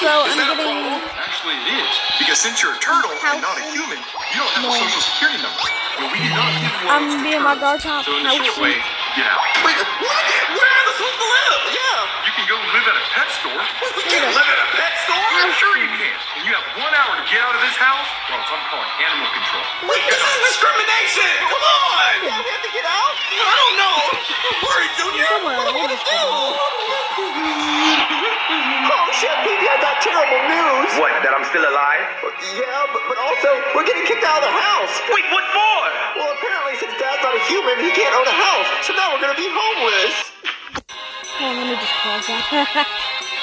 Also, I'm that a getting... problem? Actually, it is. Because since you're a turtle and not a human, you don't have a social security number. And we do not give one I'm being my guard top. So in the short way, get out. Wait, what? Where am I supposed to live? Yeah. You can go live at a pet store. We can't live at a pet store? Sure you can. And you have 1 hour to get out of this house, or else I'm calling animal control. Wait, this is discrimination! Come on! Yeah, we have to get out? I don't know. I'm worried, Junior. Somewhere, What am I we'll gonna just do? go. Oh, Chef Pee-Pee, I got terrible news. What, that I'm still alive? Yeah, but also, we're getting kicked out of the house. Wait, what for? Well, apparently, since Dad's not a human, he can't own a house. So now we're gonna be homeless. Oh, let me just pause that.